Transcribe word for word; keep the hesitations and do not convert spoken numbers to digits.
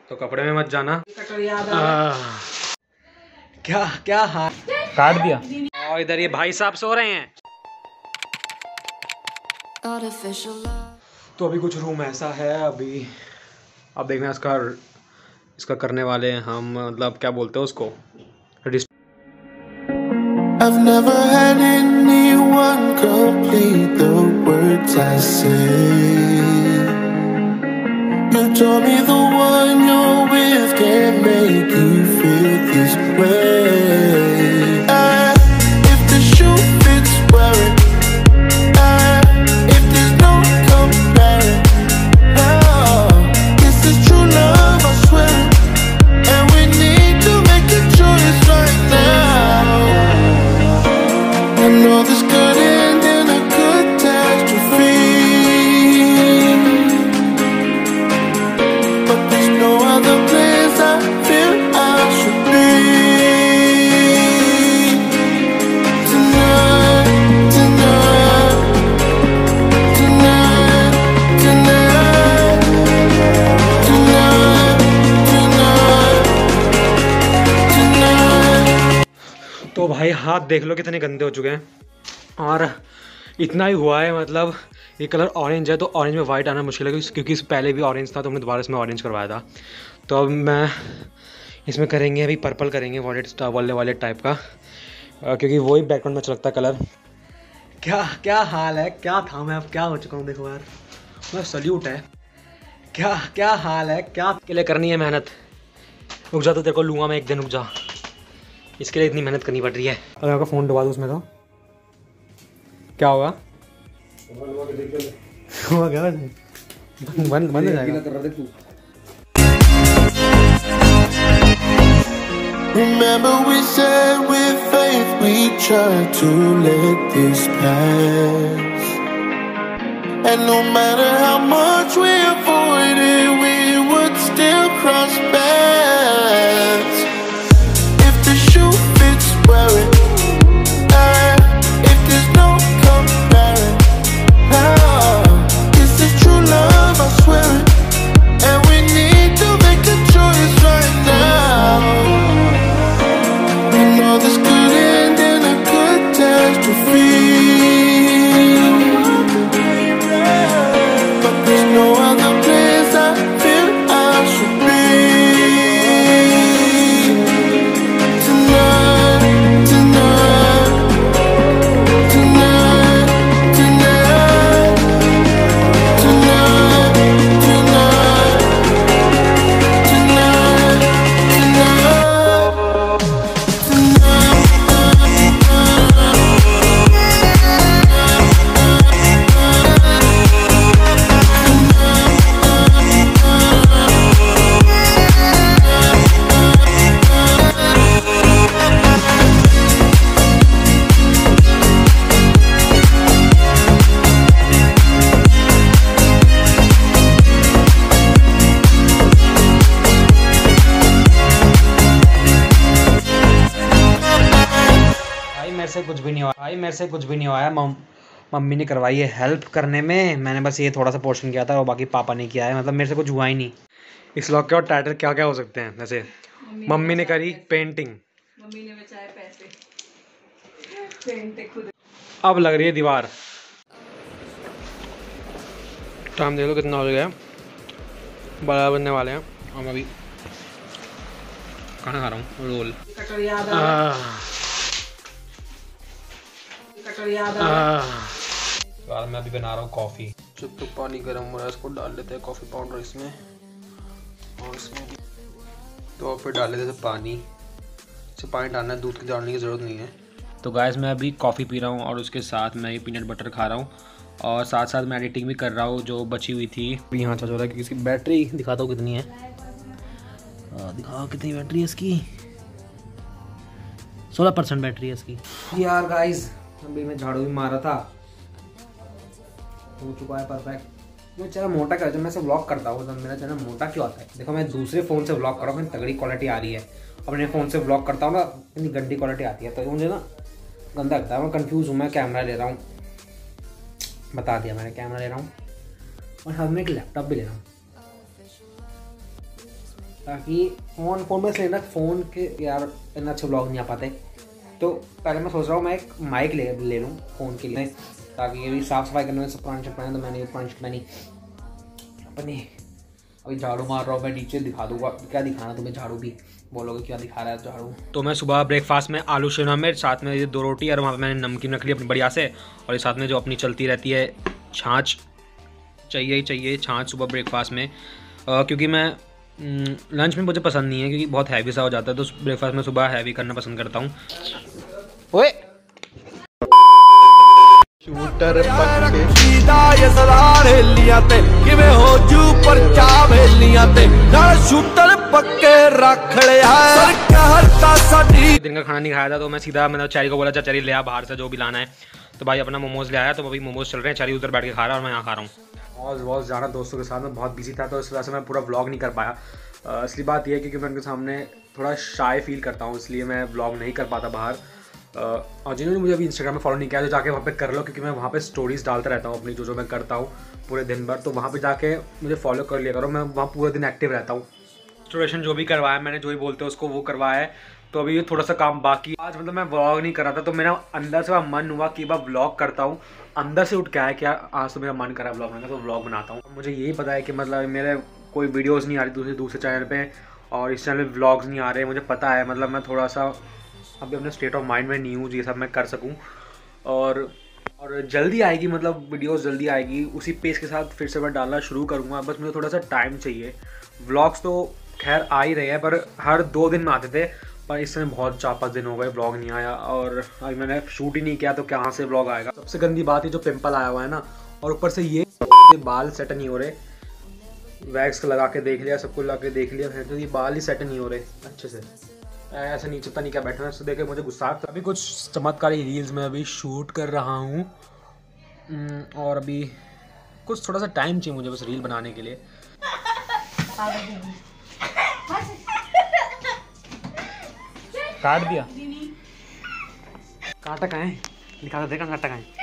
तो कपड़े में मत जाना। क्या क्या हाथ काट दिया। और इधर ये भाई साहब सो रहे हैं। तो अभी कुछ रूम ऐसा है, अभी अब देखना इसका इसका करने वाले हैं हम, मतलब क्या बोलते हैं उसको। I've never had anyone complete the words I say. You told me the one you're with can make you feel this way. I, if the shoe fits, wear it. I, if there's no comparing. Oh, this is true love, I swear. And we need to make a choice right now. I know this could end in a catastrophe, but there's no other place I feel I should be. Tonight, tonight, tonight, tonight, tonight, tonight, tonight. तो भाई हाथ देख लो कितने गंदे हो चुके हैं, और इतना ही हुआ है। मतलब ये कलर ऑरेंज है तो ऑरेंज में वाइट आना मुश्किल है, क्योंकि इस पहले भी ऑरेंज था तो हमने दोबारा इसमें ऑरेंज करवाया था। तो अब मैं इसमें करेंगे अभी पर्पल करेंगे, वॉलेट स्टार वाले वाले टाइप का, क्योंकि वही बैकग्राउंड में अच्छा लगता है कलर। क्या क्या हाल है, क्या था मैं, अब क्या हो चुका हूँ देखो यार, मतलब सल्यूट है। क्या क्या हाल है, क्या के लिए करनी है मेहनत। रुक जा तो तेरे को लूँगा मैं एक दिन, रुक जा, इसके लिए इतनी मेहनत करनी पड़ रही है। अगर आपका फ़ोन डुबा दो उसमें तो क्या होगा? हुआ क्या वैसे? बंद बंद हो जाएगा। Remember we said with faith we tried to let this pass, and no matter how much we avoided we would still cross paths. If the shoe fits, wear it. I, if there's no comparing. Oh, this is true love, I swear it. And we need to make a choice right now. We know this could end in a catastrophe, but there's no other place I feel I should be. Tonight, tonight, tonight, tonight, tonight, tonight, मेरे से कुछ भी नहीं हुआ भाई, मेरे से कुछ भी नहीं हुआ है। मम, मम्मी ने करवाई है हेल्प करने में, मैंने बस ये थोड़ा सा पोर्शन किया था और बाकी पापा ने किया है। मतलब मेरे से कुछ हुआ ही नहीं। इस लॉक के और टाइटल क्या क्या हो सकते हैं? जैसे मम्मी ने करी पेंटिंग, मम्मी ने बचाए पैसे, पेंट खुद। अब लग रही है दीवार। टाइम देख लो कितना हो गया, बड़ा बनने वाले हैं। और मैं अभी खाना खा रहा हूँ, रोल। यार मैं अभी बना रहा हूँ कॉफ़ी। जब तक पानी गर्म हो रहा है इसको डाल लेते हैं कॉफ़ी पाउडर इसमें, और इसमें भी तो फिर डाल लेते हैं पानी। इसे पानी डालना है, दूध की डालने की ज़रूरत नहीं है। तो गाइस मैं अभी कॉफ़ी पी रहा हूँ और उसके साथ मैं ये पीनट बटर खा रहा हूँ, और साथ साथ मैं एडिटिंग भी कर रहा हूँ जो बची हुई थी। अभी यहाँ चल रहा है क्योंकि इसकी बैटरी दिखाता हूँ कितनी है। दिखाओ कितनी बैटरी है इसकी, सोलह परसेंट बैटरी है इसकी। यार गाइस अभी मैं झाड़ू भी मारा था, हो चुका है परफेक्ट। मैं चैनल मोटा क्या, जब मैं से व्लॉग करता हूँ तो मेरा चैनल मोटा क्यों आता है? देखो मैं दूसरे फ़ोन से व्लॉग कर रहा हूँ, तगड़ी क्वालिटी आ रही है। अपने फ़ोन से व्लॉग करता हूँ ना, इतनी गंदी क्वालिटी आती है, तो मुझे ना गंदा लगता है। मैं कंफ्यूज हूँ, मैं कैमरा ले रहा हूँ, बता दिया मैंने कैमरा ले रहा हूँ, और हाथ में एक लैपटॉप भी ले रहा हूँ। ताकि फ़ोन फ़ोन में से ना फ़ोन के यार इतना अच्छे ब्लॉग नहीं आ पाते। तो पहले मैं सोच रहा हूँ मैं एक माइक ले ले लूँ फ़ोन के लिए, ताकि ये भी साफ़ सफाई करने में सब पुराने चप्पल तो मैंने पुराने चप्पल नहीं अपनी अभी झाड़ू मार रहा हूँ मैं, नीचे दिखा दूँगा। क्या दिखाना तुम्हें, झाड़ू भी बोलोगे क्या दिखा रहा है झाड़ू। तो मैं सुबह ब्रेकफास्ट में आलू शिमला मिर्च, साथ में ये दो रोटी और वहाँ पे मैंने नमकीन रख ली अपनी बढ़िया से, और ये साथ में जो अपनी चलती रहती है छाछ, चाहिए ही चाहिए छाछ सुबह ब्रेकफास्ट में, आ, क्योंकि मैं लंच में मुझे पसंद नहीं है क्योंकि बहुत हैवी सा हो जाता है, तो ब्रेकफास्ट में सुबह हैवी करना पसंद करता हूँ। ओए शूटर पक्के सीधा ये सलार हेलियां ते किवें हो जू परचा वेलियां ते नाल शूटर पक्के रख लिया सरकार दा साडी। दिन का खाना नहीं खाया था तो मैं सीधा मैंने चैरी को बोला चैरी ले आ बाहर से जो भी लाना है, तो भाई अपना मोमोज ले आया, तो अभी मोमोज चल रहे हैं, चैरी उधर बैठ के खा रहा है और मैं यहाँ खा रहा हूँ। और बहुत ज़्यादा दोस्तों के साथ में बहुत बिजी था तो इस वजह से मैं पूरा व्लॉग नहीं कर पाया। असली बात यह है क्योंकि मैं उनके सामने थोड़ा शाय फील करता हूँ, इसलिए मैं व्लॉग नहीं कर पाता बाहर। और जिन्होंने मुझे अभी इंस्टाग्राम में फॉलो नहीं किया तो जाके वहाँ पे कर लो, क्योंकि मैं वहाँ पे स्टोरीज डालता रहता हूँ अपनी जो जो मैं करता हूँ पूरे दिन भर, तो वहाँ पे जाके मुझे फॉलो कर लिया करो। मैं वहाँ पूरे दिन एक्टिव रहता हूँ। इंस्टॉलेशन जो भी करवाया मैंने, जो भी बोलते हैं उसको वो करवाया है, तो अभी ये थोड़ा सा काम बाकी। आज मतलब मैं व्लॉग नहीं कर रहा था तो मेरा अंदर से मन हुआ कि मैं व्लॉग करता हूँ, अंदर से उठ के आया क्या आज तो मेरा मन करा व्लॉग बनाने का, तो व्लॉग बनाता हूँ। मुझे यही पता है कि मतलब मेरे कोई वीडियोज़ नहीं आ रही दूसरे दूसरे चैनल पर, और इस चैनल पर व्लॉग्स नहीं आ रहे, मुझे पता है। मतलब मैं थोड़ा सा अभी अपने स्टेट ऑफ माइंड में नहीं हूँ ये सब मैं कर सकूँ, और और जल्दी आएगी, मतलब वीडियोस जल्दी आएगी, उसी पेज के साथ फिर से मैं डालना शुरू करूँगा। बस मुझे थोड़ा सा टाइम चाहिए। व्लॉग्स तो खैर आ ही रहे हैं पर हर दो दिन में आते थे, पर इस समय बहुत चार पाँच दिन हो गए व्लॉग नहीं आया, और अभी मैंने शूट ही नहीं किया तो कहाँ से व्लॉग आएगा। सबसे गंदी बात है जो पिंपल आया हुआ है ना, और ऊपर से ये बाल सेट नहीं हो रहे। वैक्स लगा के देख लिया, सबको लगा के देख लिया, तो ये बाल ही सेट नहीं हो रहे अच्छे से, ऐसे नीचे पता नहीं क्या बैठा है, उससे देख के मुझे गुस्सा आता। अभी कुछ चमत्कारी रील्स में अभी शूट कर रहा हूँ, और अभी कुछ थोड़ा सा टाइम चाहिए मुझे बस रील बनाने के लिए। काट दिया, काटा कहाँ है, लिखा था देखा काटा कहाँ है।